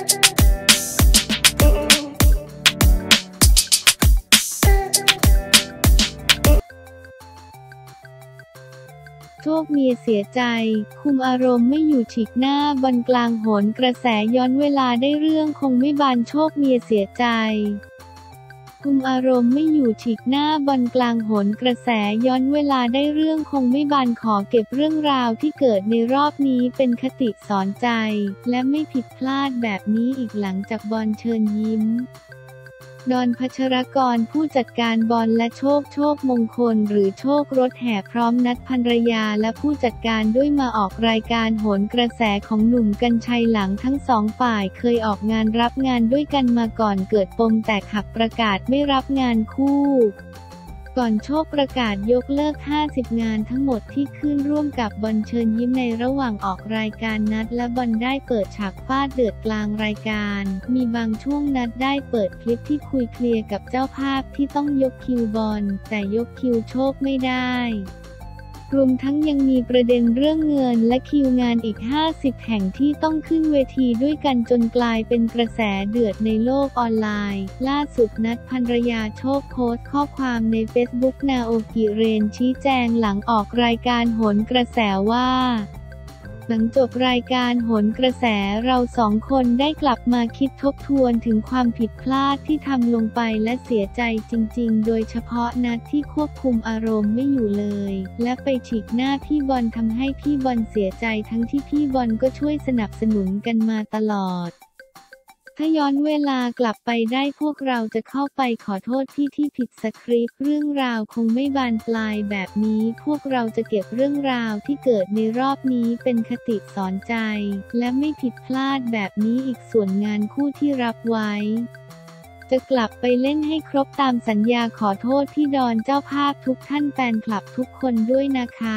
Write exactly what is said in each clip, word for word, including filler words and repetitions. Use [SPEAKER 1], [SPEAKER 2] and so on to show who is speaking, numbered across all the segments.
[SPEAKER 1] โชคเมียเสียใจคุมอารมณ์ไม่อยู่ฉีกหน้าบอลกลางโหนกระแสย้อนเวลาได้เรื่องคงไม่บานโชคเมียเสียใจคุมอารมณ์ไม่อยู่ฉีกหน้าบอลกลางโหนกระแสย้อนเวลาได้เรื่องคงไม่บานขอเก็บเรื่องราวที่เกิดในรอบนี้เป็นคติสอนใจและไม่ผิดพลาดแบบนี้อีกหลังจากบอลเชิญยิ้มดอนพัชรกรผู้จัดการบอลและโชคโชคมงคลหรือโชครถแห่พร้อมนัดภรรยาและผู้จัดการด้วยมาออกรายการโหนกระแสของหนุ่มกรรชัยหลังทั้งสองฝ่ายเคยออกงานรับงานด้วยกันมาก่อนเกิดปมแตกหักประกาศไม่รับงานคู่ก่อนโชคประกาศยกเลิกห้าสิบงานทั้งหมดที่ขึ้นร่วมกับบอลเชิญยิ้มในระหว่างออกรายการนัดและบอลได้เปิดฉากฟาดเดือดกลางรายการมีบางช่วงนัดได้เปิดคลิปที่คุยเคลียร์กับเจ้าภาพที่ต้องยกคิวบอลแต่ยกคิวโชคไม่ได้รวมทั้งยังมีประเด็นเรื่องเงินและคิวงานอีกห้าสิบแห่งที่ต้องขึ้นเวทีด้วยกันจนกลายเป็นกระแสเดือดในโลกออนไลน์ล่าสุดนัดภรรยาโชคโพสต์ข้อความในเฟซบุ๊กนาโอกิเรนชี้แจงหลังออกรายการโหนกระแสว่าหลังจบรายการโหนกระแสเราสองคนได้กลับมาคิดทบทวนถึงความผิดพลาดที่ทำลงไปและเสียใจจริงๆโดยเฉพาะนัดที่ควบคุมอารมณ์ไม่อยู่เลยและไปฉีกหน้าพี่บอลทำให้พี่บอลเสียใจทั้งที่พี่บอลก็ช่วยสนับสนุนกันมาตลอดถ้าย้อนเวลากลับไปได้พวกเราจะเข้าไปขอโทษพี่ที่ผิดสคริปต์เรื่องราวคงไม่บานปลายแบบนี้พวกเราจะเก็บเรื่องราวที่เกิดในรอบนี้เป็นคติสอนใจและไม่ผิดพลาดแบบนี้อีกส่วนงานคู่ที่รับไว้จะกลับไปเล่นให้ครบตามสัญญาขอโทษพี่ดอนเจ้าภาพทุกท่านแฟนคลับทุกคนด้วยนะคะ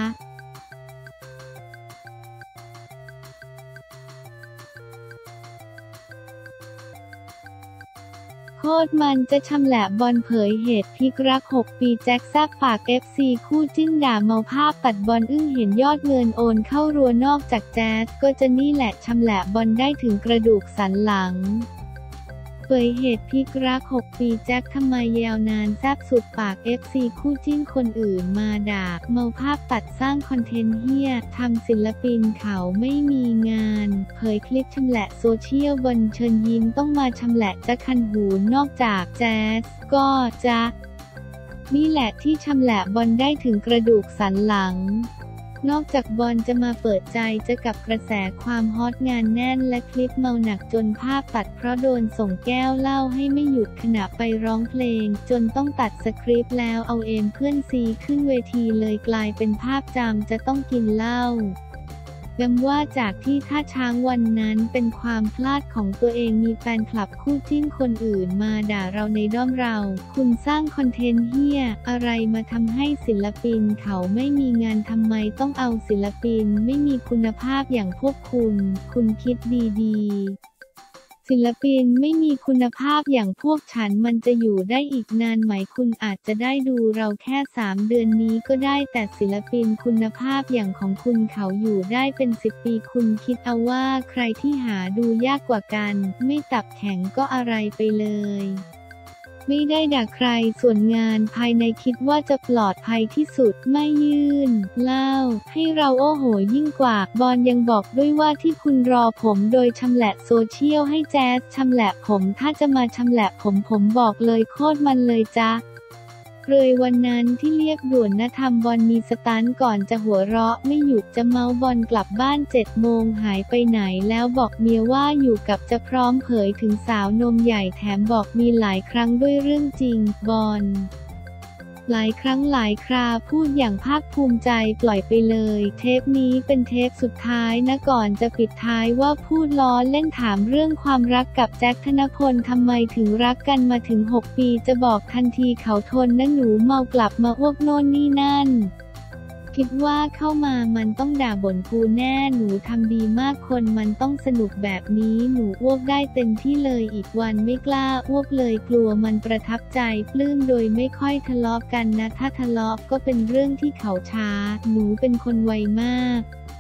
[SPEAKER 1] โคตรมันจะชำแหละบอลเผยเหตุพลิกรักหกปีแจ็คแซบฝาก เอฟ ซี คู่จิ้นด่าเมาภาพตัดบอลอึ้งเห็นยอดเงินโอนเข้ารัวนอกจากแจ๊สก็จะนี่แหละชำแหละบอลได้ถึงกระดูกสันหลังเผยเหตุพลิกรักหกปีแจ็คทำไมยาวนานแซบสุดปาก เอฟ ซี คู่จิ้นคนอื่นมาด่าเมาภาพตัดสร้างคอนเทนต์เหี้ยทำศิลปินเขาไม่มีงานเผยคลิปชำแหละโซเชียลบอลเชิญยิ้มต้องมาชำแหละจะคันหูนอกจากแจ๊สก็จะนี่แหละที่ชำแหละบอลได้ถึงกระดูกสันหลังนอกจากบอลจะมาเปิดใจจะกับกระแสความฮอตงานแน่นและคลิปเมาหนักจนภาพตัดเพราะโดนส่งแก้วเหล้าให้ไม่หยุดขณะไปร้องเพลงจนต้องตัดสคริปต์แล้วเอาเอมเพื่อนซีขึ้นเวทีเลยกลายเป็นภาพจำจะต้องกินเหล้าย้ำว่าจากที่ท่าช้างวันนั้นเป็นความพลาดของตัวเองมีแฟนคลับคู่จิ้นคนอื่นมาด่าเราในด้อมเราคุณสร้างคอนเทนต์เหี้ยอะไรมาทำให้ศิลปินเขาไม่มีงานทำไมต้องเอาศิลปินไม่มีคุณภาพอย่างพวกคุณคุณคิดดีๆศิลปินไม่มีคุณภาพอย่างพวกฉันมันจะอยู่ได้อีกนานไหมคุณอาจจะได้ดูเราแค่สามเดือนนี้ก็ได้แต่ศิลปินคุณภาพอย่างของคุณเขาอยู่ได้เป็นสิบปีคุณคิดเอาว่าใครที่หาดูยากกว่ากันไม่ตับแข็งก็อะไรไปเลยไม่ได้ด่าใครส่วนงานภายในคิดว่าจะปลอดภัยที่สุดไม่ยื่นเล่าให้เราโอ้โหยิ่งกว่าบอลยังบอกด้วยว่าที่คุณรอผมโดยชำแหละโซเชียลให้แจ๊สชำแหละผมถ้าจะมาชำแหละผมผมบอกเลยโคตรมันเลยจ้ะเลยวันนั้นที่เรียบด่วนนะทำบอลมีสตันก่อนจะหัวเราะไม่หยุดจะเมาบอลกลับบ้านเจ็ดโมงหายไปไหนแล้วบอกเมียว่าอยู่กับจะพร้อมเผยถึงสาวนมใหญ่แถมบอกมีหลายครั้งด้วยเรื่องจริงบอลหลายครั้งหลายคราพูดอย่างภาคภูมิใจปล่อยไปเลยเทปนี้เป็นเทปสุดท้ายนะก่อนจะปิดท้ายว่าพูดล้อเล่นถามเรื่องความรักกับแจ็คธนพลทำไมถึงรักกันมาถึงหกปีจะบอกทันทีเขาทนนะหนูเมากลับมาอ้วกโน่นนี่นั่นคิดว่าเข้ามามันต้องด่าบ่นกูแน่หนูทำดีมากคนมันต้องสนุกแบบนี้หนูอ้วกได้เต็มที่เลยอีกวันไม่กล้าอ้วกเลยกลัวมันประทับใจปลื้มโดยไม่ค่อยทะเลาะกันนะถ้าทะเลาะก็เป็นเรื่องที่เขาช้าหนูเป็นคนไวมาก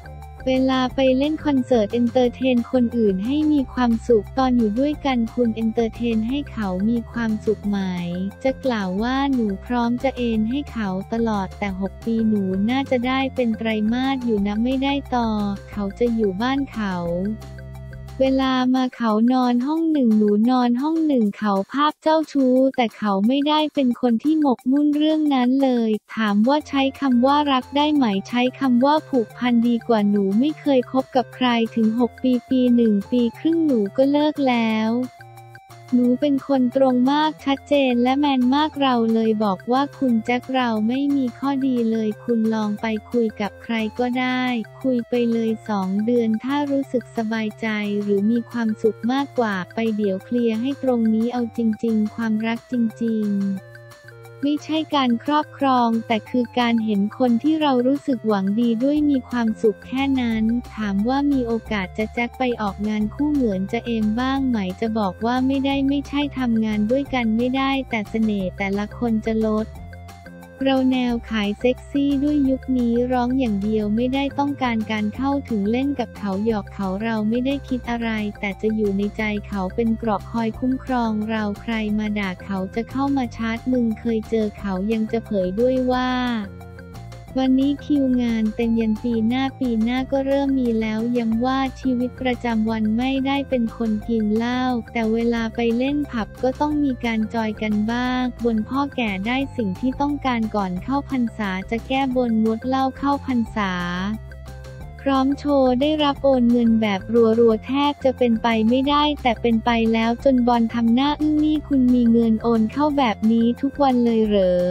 [SPEAKER 1] เวลาไปเล่นคอนเสิร์ตเอนเตอร์เทนคนอื่นให้มีความสุขตอนอยู่ด้วยกันคุณเอนเตอร์เทนให้เขามีความสุขไหมจะกล่าวว่าหนูพร้อมจะเอนให้เขาตลอดแต่หกปีหนูน่าจะได้เป็นไตรมาสอยู่นะไม่ได้ต่อเขาจะอยู่บ้านเขาเวลามาเขานอนห้องหนึ่งหนูนอนห้องหนึ่งเขาภาพเจ้าชู้แต่เขาไม่ได้เป็นคนที่หมกมุ่นเรื่องนั้นเลยถามว่าใช้คำว่ารักได้ไหมใช้คำว่าผูกพันดีกว่าหนูไม่เคยคบกับใครถึงหกปีปีหนึ่งปีครึ่งหนูก็เลิกแล้วหนูเป็นคนตรงมากชัดเจนและแมนมากเราเลยบอกว่าคุณแจ็คเราไม่มีข้อดีเลยคุณลองไปคุยกับใครก็ได้คุยไปเลยสองเดือนถ้ารู้สึกสบายใจหรือมีความสุขมากกว่าไปเดี๋ยวเคลียร์ให้ตรงนี้เอาจริงๆความรักจริงๆไม่ใช่การครอบครองแต่คือการเห็นคนที่เรารู้สึกหวังดีด้วยมีความสุขแค่นั้นถามว่ามีโอกาสจะแจ็คไปออกงานคู่เหมือนจะเอมบ้างไหมจะบอกว่าไม่ได้ไม่ใช่ทำงานด้วยกันไม่ได้แต่เสน่ห์แต่ละคนจะลดเราแนวขายเซ็กซี่ด้วยยุคนี้ร้องอย่างเดียวไม่ได้ต้องการการเข้าถึงเล่นกับเขาหยอกเขาเราไม่ได้คิดอะไรแต่จะอยู่ในใจเขาเป็นเกราะคอยคุ้มครองเราใครมาด่าเขาจะเข้ามาชาร์จมึงเคยเจอเขายังจะเผยด้วยว่าวันนี้คิวงานเต็มยันปีหน้าปีหน้าก็เริ่มมีแล้วย้ำว่าชีวิตประจำวันไม่ได้เป็นคนกินเหล้าแต่เวลาไปเล่นผับก็ต้องมีการจอยกันบ้างบนพ่อแก่ได้สิ่งที่ต้องการก่อนเข้าพรรษาจะแก้บนงดเหล้าเข้าพรรษาพร้อมโชว์ได้รับโอนเงินแบบรัวๆแทบจะเป็นไปไม่ได้แต่เป็นไปแล้วจนบอลทำหน้าอึ้งนี่คุณมีเงินโอนเข้าแบบนี้ทุกวันเลยเหรอ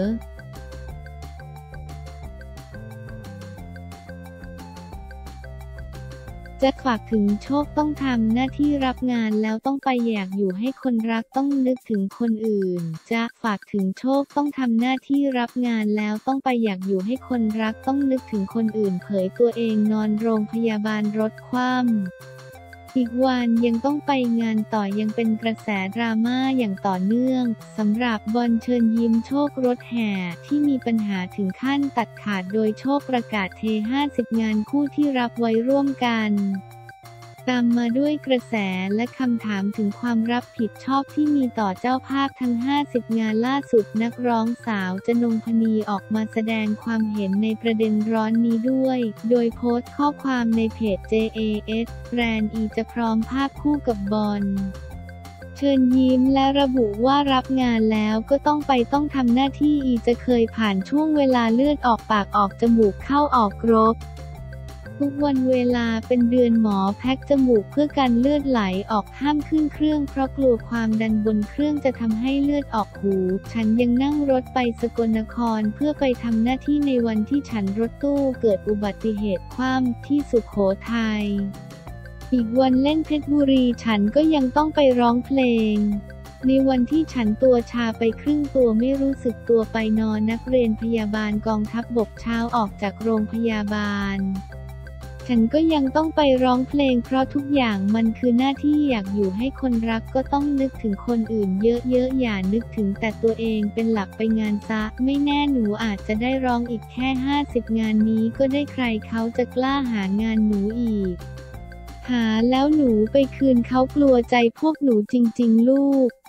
[SPEAKER 1] จะฝากถึงโชคต้องทำหน้าที่รับงานแล้วต้องไปอยากอยู่ให้คนรักต้องนึกถึงคนอื่นจะฝากถึงโชคต้องทำหน้าที่รับงานแล้วต้องไปอยากอยู่ให้คนรักต้องนึกถึงคนอื่นเผยตัวเองนอนโรงพยาบาลรถคว่ำอีกวันยังต้องไปงานต่อยังเป็นกระแสดราม่าอย่างต่อเนื่องสำหรับบอลเชิญยิ้มโชครถแห่ที่มีปัญหาถึงขั้นตัดขาดโดยโชคประกาศเทห้าสิบงานคู่ที่รับไว้ร่วมกันตามมาด้วยกระแสและคำถามถึงความรับผิดชอบที่มีต่อเจ้าภาพทั้งห้าสิบงานล่าสุดนักร้องสาวจนงพนีออกมาแสดงความเห็นในประเด็นร้อนนี้ด้วยโดยโพสต์ข้อความในเพจ เจ เอ เอส แบรนด์อีจะพร้อมภาพคู่กับบอลเชิญยิ้มและระบุว่ารับงานแล้วก็ต้องไปต้องทำหน้าที่อีจะเคยผ่านช่วงเวลาเลือดออกปากออกจมูกเข้าออกรบทุกวันเวลาเป็นเดือนหมอแพ็กจมูกเพื่อกันเลือดไหลออกห้ามขึ้นเครื่องเพราะกลัวความดันบนเครื่องจะทำให้เลือดออกหูฉันยังนั่งรถไปสกลนครเพื่อไปทำหน้าที่ในวันที่ฉันรถตู้เกิดอุบัติเหตุคว่ำที่สุโขทัยอีกวันเล่นเพชรบุรีฉันก็ยังต้องไปร้องเพลงในวันที่ฉันตัวชาไปครึ่งตัวไม่รู้สึกตัวไปนอนนักเรียนพยาบาลกองทัพบกเช้าออกจากโรงพยาบาลฉันก็ยังต้องไปร้องเพลงเพราะทุกอย่างมันคือหน้าที่อยากอยู่ให้คนรักก็ต้องนึกถึงคนอื่นเยอะๆอย่านึกถึงแต่ตัวเองเป็นหลักไปงานซะไม่แน่หนูอาจจะได้ร้องอีกแค่ห้าสิบงานนี้ก็ได้ใครเขาจะกล้าหางานหนูอีกหาแล้วหนูไปคืนเขากลัวใจพวกหนูจริงๆลูก